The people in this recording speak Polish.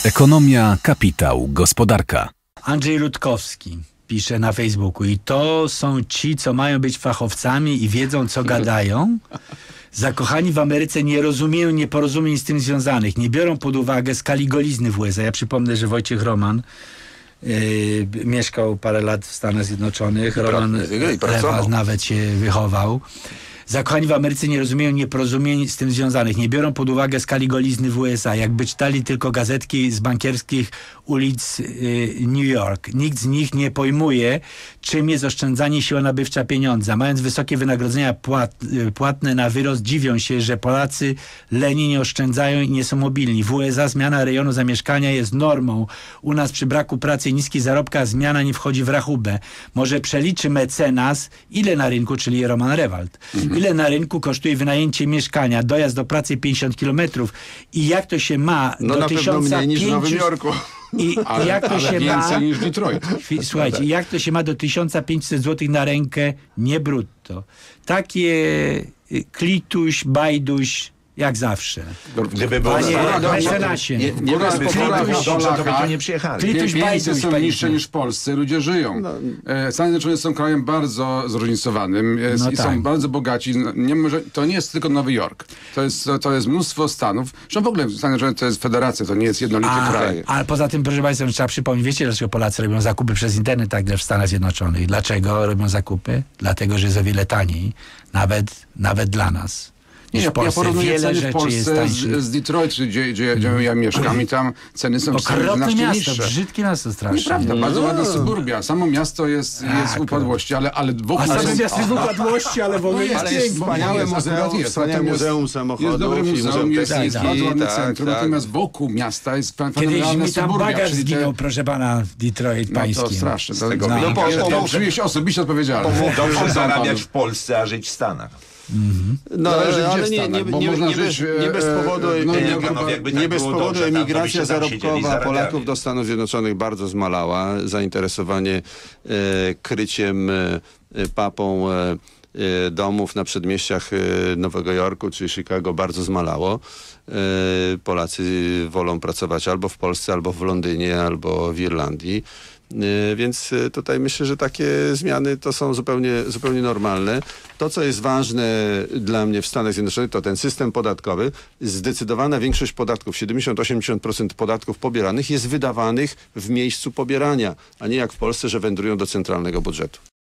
Ekonomia, kapitał, gospodarka. Andrzej Rutkowski pisze na Facebooku: i to są ci, co mają być fachowcami i wiedzą, co gadają. Zakochani w Ameryce nie rozumieją nieporozumień z tym związanych. Nie biorą pod uwagę skali golizny w USA. Ja przypomnę, że Wojciech Roman mieszkał parę lat w Stanach Zjednoczonych. Roman nawet się wychował. Zakochani w Ameryce nie rozumieją nieporozumień z tym związanych. Nie biorą pod uwagę skali golizny w USA. Jakby czytali tylko gazetki z bankierskich ulic New York. Nikt z nich nie pojmuje, czym jest oszczędzanie, siła nabywcza pieniądza. Mając wysokie wynagrodzenia płatne na wyrost, dziwią się, że Polacy leni nie oszczędzają i nie są mobilni. W USA zmiana rejonu zamieszkania jest normą. U nas przy braku pracy i niskich zarobkach zmiana nie wchodzi w rachubę. Może przeliczy mecenas, ile na rynku, czyli Roman Rewald, ile na rynku kosztuje wynajęcie mieszkania, dojazd do pracy 50 km i jak to się ma do na 1500... pewno mniej niż w Nowym Jorku. I jak to się więcej niż Detroit. Słuchajcie, jak to się ma do 1500 zł na rękę, nie brutto. Takie klituś, bajduś, jak zawsze. Gdyby było mecenasie. Nie bez powodu dobrze, to by tu nie przyjechali. Klituś, bajduś są niższe niż w Polsce, ludzie żyją. Stany Zjednoczone są krajem bardzo zróżnicowanym i są bardzo bogaci. To nie jest tylko Nowy Jork. To jest mnóstwo stanów. Zresztą w ogóle Stany Zjednoczone to jest federacja, to nie jest jednolity kraj. Ale poza tym, proszę Państwa, trzeba przypomnieć, wiecie, dlaczego Polacy robią zakupy przez internet także w Stanach Zjednoczonych? Dlaczego robią zakupy? Dlatego, że jest o wiele taniej. Nawet dla nas. Ja porównuję ceny w Polsce z Detroit, gdzie ja mieszkam, i tam ceny są okropne miasto, niższe. Brzydkie miasto strasznie. Nieprawda, bardzo ładna suburbia. Samo miasto jest w upadłości, ale wokół... Samo miasto jest w upadłości, ale w ogóle jest wspaniałe muzeum samochodów. Jest dobre muzeum, jest bardzo ładne centrum, natomiast wokół miasta jest fenomenalna suburbia. Kiedyś mi tam bagaż zginął, proszę pana, w Detroit pańskim. No to straszne. Dobrze się osobiście odpowiedzialny. Dobrze zarabiać w Polsce, a żyć w Stanach. Ale nie bez powodu emigracja zarobkowa Polaków do Stanów Zjednoczonych bardzo zmalała. Zainteresowanie kryciem papą domów na przedmieściach Nowego Jorku czy Chicago bardzo zmalało. Polacy wolą pracować albo w Polsce, albo w Londynie, albo w Irlandii. Więc tutaj myślę, że takie zmiany to są zupełnie normalne. To, co jest ważne dla mnie w Stanach Zjednoczonych, to ten system podatkowy. Zdecydowana większość podatków, 70-80% podatków pobieranych jest wydawanych w miejscu pobierania, a nie jak w Polsce, że wędrują do centralnego budżetu.